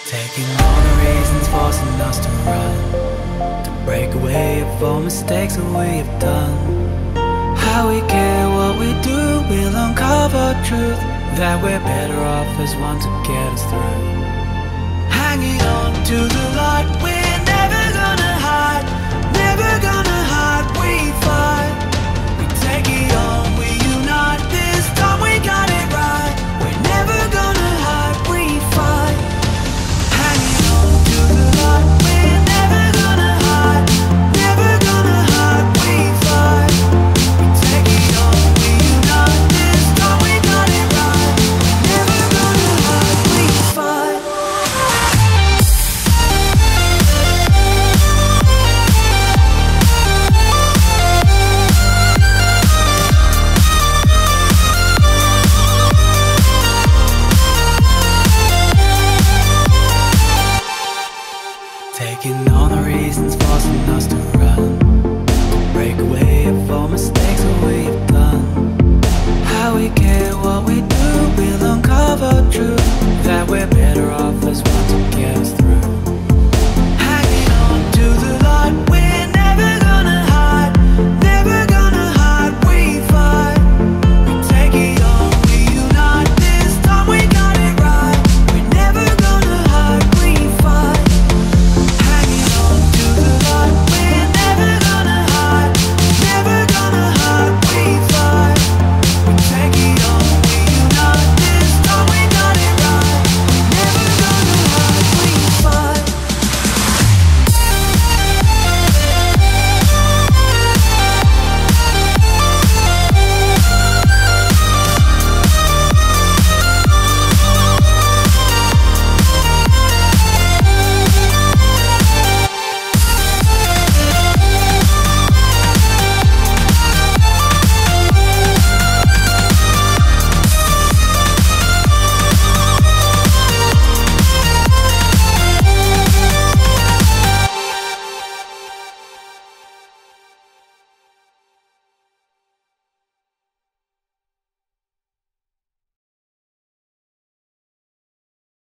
Taking all the reasons forcing us to run, to break away of all mistakes that we have done. How we care what we do, we'll uncover truth, that we're better off as one to get us through. Hanging on to the light we